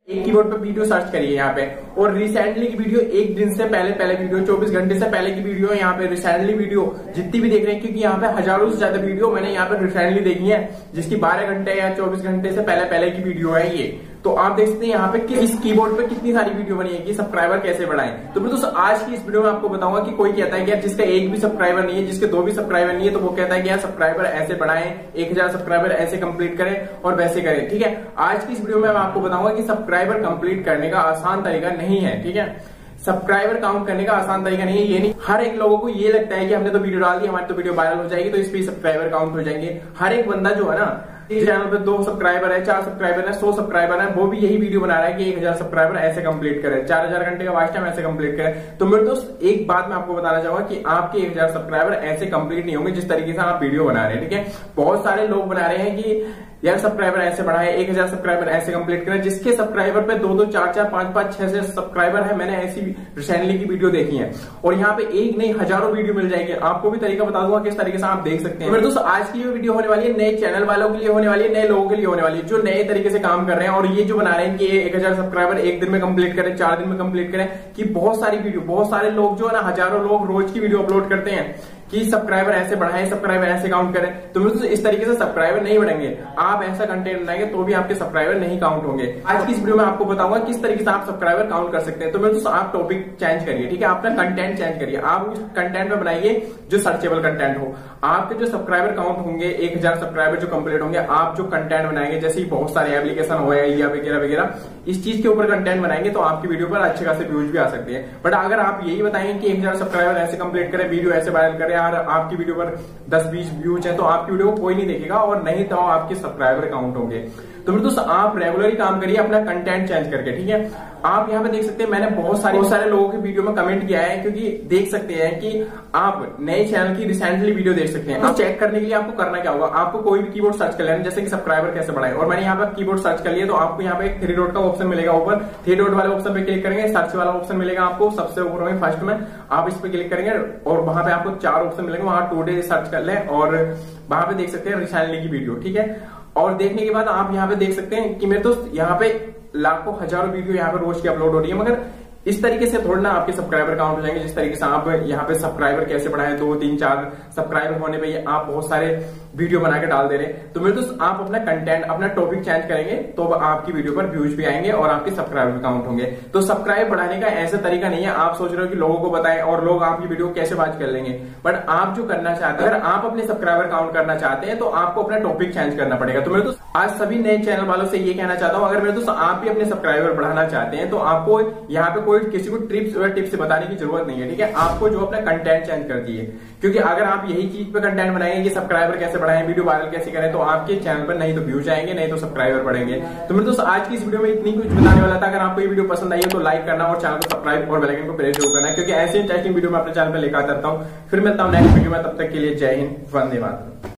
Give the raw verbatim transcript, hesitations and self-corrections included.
एक कीबोर्ड पे video search करिए यहाँ पे, और रिसेंटली की वीडियो, एक दिन से पहले पहले वीडियो, चौबीस घंटे से पहले की वीडियो यहाँ पे, रिसेंटली वीडियो जितनी भी देख रहे हैं, क्योंकि यहाँ पे हजारों से ज्यादा वीडियो मैंने यहाँ पे रिसेंटली देखी है, जिसकी बारह घंटे या चौबीस घंटे से पहले पहले की वीडियो है ये। तो आप देख सकते हैं यहाँ पे कि इस कीबोर्ड पे कितनी सारी वीडियो बनी है कि सब्सक्राइबर कैसे बढ़ाएं। तो मैं दोस्तों आज की इस वीडियो में आपको बताऊंगा कि कोई कहता है कि यार जिसका एक भी सब्सक्राइबर नहीं है, जिसके दो भी सब्सक्राइबर नहीं है, तो वो कहता है कि यार सब्सक्राइबर ऐसे बढ़ाएं, एक हजार सब्सक्राइबर ऐसे कंप्लीट करें और वैसे करें। ठीक है, आज की इस वीडियो में मैं आपको बताऊंगा कि सब्सक्राइबर कंप्लीट करने का आसान तरीका नहीं है। ठीक है, सब्सक्राइबर काउंट करने का आसान तरीका नहीं है, ये नहीं। हर एक लोगों को ये लगता है कि हमने तो वीडियो डाल दी, हमारी तो वीडियो वायरल हो जाएगी, तो इस पे सब्सक्राइबर काउंट हो जाएंगे। हर एक बंदा जो है ना, इस चैनल पे दो सब्सक्राइबर है, चार सब्सक्राइबर है, सौ सब्सक्राइबर है, वो भी यही वीडियो बना रहा है कि एक हजार सब्सक्राइबर ऐसे कंप्लीट करें, चार हजार घंटे का वॉच टाइम ऐसे कंप्लीट करें। तो मेरे दोस्त एक बात मैं आपको बताना चाहूंगा कि आपके एक हजार सब्सक्राइबर ऐसे कंप्लीट नहीं होंगे जिस तरीके से आप वीडियो बना रहे हैं। ठीक है, बहुत सारे लोग बना रहे हैं कि यार सब्सक्राइबर ऐसे बढ़ाए, एक हजार सब्सक्राइबर ऐसे कंप्लीट करें, जिसके सब्सक्राइबर पे दो दो चार चार पांच पांच छह छह सब्सक्राइबर है। मैंने ऐसी रिसेंटली की वीडियो देखी है, और यहाँ पे एक नहीं हजारों वीडियो मिल जाएगी। आपको भी तरीका बता दूंगा किस तरीके से आप देख सकते हैं। मेरे दोस्तों आज की ये वीडियो होने वाली है नए चैनल वालों के लिए, होने वाली है नए लोगों के लिए होने वाली है, जो नए तरीके से काम कर रहे हैं और ये जो बना रहे हैं कि एक हजार सब्सक्राइबर एक दिन में कंप्लीट करें, चार दिन में कंप्लीट करें। कि बहुत सारी वीडियो, बहुत सारे लोग जो है ना, हजारों लोग रोज की वीडियो अपलोड करते हैं कि सब्सक्राइबर ऐसे बढ़ाएं, सब्सक्राइबर ऐसे काउंट करें। तो मेरे इस तरीके से सब्सक्राइबर नहीं बढ़ेंगे। आप ऐसा कंटेंट बनाएंगे तो भी आपके सब्सक्राइबर नहीं काउंट होंगे। आज की इस वीडियो में आपको बताऊंगा किस तरीके से आप सब्सक्राइबर काउंट कर सकते हैं। तो मेरे दोस्तों आप टॉपिक चेंज करिए। ठीक है, आपका कंटेंट चेंज करिए। आप उस कंटेंट में बनाइए जो सर्चेबल कंटेंट हो। आपके जो सब्सक्राइबर काउंट होंगे, एक हजार सब्सक्राइबर जो कंप्लीट होंगे, आप जो कंटेंट बनाएंगे, जैसे बहुत सारे एप्लीकेशन हो या वगैरह वगैरह, इस चीज के ऊपर कंटेंट बनाएंगे तो आपकी वीडियो पर अच्छे खासे व्यूज भी आ सकते हैं। बट अगर आप यही बताएंगे कि एक हजार सब्सक्राइबर ऐसे कंप्लीट करें, वीडियो ऐसे वायरल करें और आपकी वीडियो पर दस बीस व्यूज है, तो आपकी वीडियो को कोई नहीं देखेगा और नहीं तो आपके सब्सक्राइबर काउंट होंगे। तो मेरे दोस्तों आप रेगुलरली काम करिए अपना कंटेंट चेंज करके। ठीक है, आप यहाँ पे देख सकते हैं मैंने बहुत सारे बहुत सारे लोगों की वीडियो में कमेंट किया है, क्योंकि देख सकते हैं कि आप नए चैनल की रिसेंटली वीडियो देख सकते हैं। तो चेक करने के लिए आपको करना क्या होगा, आपको कोई भी कीबोर्ड सर्च कर लेना, जैसे कि सब्सक्राइबर कैसे बढ़ाएं, और मैंने यहाँ पे कीबोर्ड सर्च कर लिया। तो आपको यहाँ पे एक थ्री डॉट का ऑप्शन मिलेगा ऊपर, थ्री डॉट वाले ऑप्शन पे क्लिक करेंगे, सर्च वाला ऑप्शन मिलेगा आपको सबसे ऊपर में फर्स्ट में, आप इस पे क्लिक करेंगे और वहां पे आपको चार ऑप्शन मिलेंगे, वहां टुडे सर्च कर लें और वहां पे देख सकते हैं रिसेंटली की वीडियो। ठीक है, और देखने के बाद आप यहाँ पे देख सकते हैं कि मेरे दोस्त यहाँ पे लाखों हजारों वीडियो यहाँ पे रोज की अपलोड हो रही है, मगर इस तरीके से थोड़ा ना आपके सब्सक्राइबर काउंट हो जाएंगे जिस तरीके से आप यहाँ पे सब्सक्राइबर कैसे बढ़ाएं, दो तीन चार सब्सक्राइबर होने पे आप बहुत सारे वीडियो बना के डाल दे रहे हैं। तो मेरे दोस्त आप अपना कंटेंट, अपना टॉपिक चेंज करेंगे तो आपकी वीडियो पर व्यूज भी आएंगे और आपके सब्सक्राइबर काउंट होंगे। तो सब्सक्राइब बढ़ाने का ऐसा तरीका नहीं है आप सोच रहे हो कि लोगों को बताएं और लोग आपकी वीडियो कैसे वॉच कर लेंगे। बट आप जो करना चाहते हैं, अगर आप अपने सब्सक्राइबर काउंट करना चाहते हैं तो आपको अपना टॉपिक चेंज करना पड़ेगा। तो मेरे दोस्त आज सभी नए चैनल वालों से ये कहना चाहता हूं, अगर मेरे दोस्त आप भी अपने सब्सक्राइबर बढ़ाना चाहते हैं तो आपको यहाँ पे कोई किसी को ट्रिप्स और टिप्स बताने की जरूरत नहीं है। ठीक है, आपको जो अपना कंटेंट चेंज कर दिए, क्योंकि अगर आप यही चीज पे कंटेंट बनाएंगे कि सब्सक्राइबर कैसे बढ़ाएं, वीडियो वायरल कैसे करें, तो आपके चैनल पर नहीं तो व्यूज आएंगे, नहीं तो सब्सक्राइबर बढ़ेंगे। तो मेरे दोस्त आज की इस वीडियो में इतनी कुछ बताने वाला था। अगर आपको ये वीडियो पसंद आई है तो लाइक करना और चैनल को सब्सक्राइब और बेल आइकन को प्रेस जरूर करना, क्योंकि ऐसे इंटरेस्टिंग वीडियो मैं अपने चैनल पर लेकर आता हूँ। फिर मिलता हूँ नेक्स्ट वीडियो में, तब तक के लिए जय हिंद, वंदे मातरम।